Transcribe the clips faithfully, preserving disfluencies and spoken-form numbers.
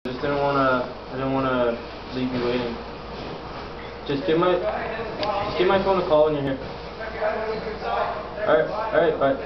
Just didn't wanna, I didn't wanna leave you waiting. Just give my, just give my phone a call when you're here. Alright, alright, bye.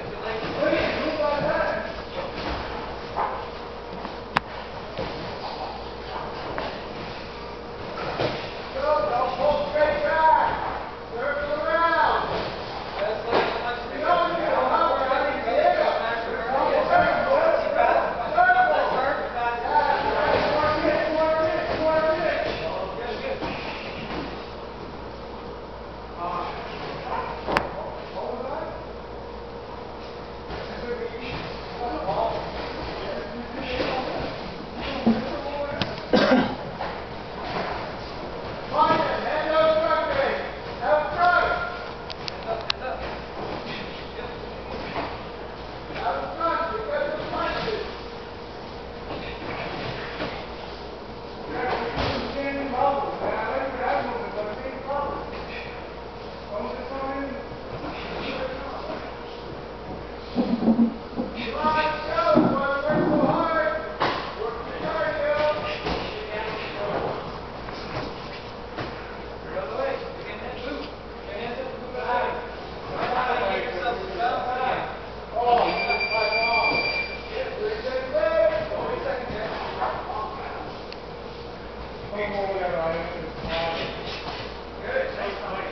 Good.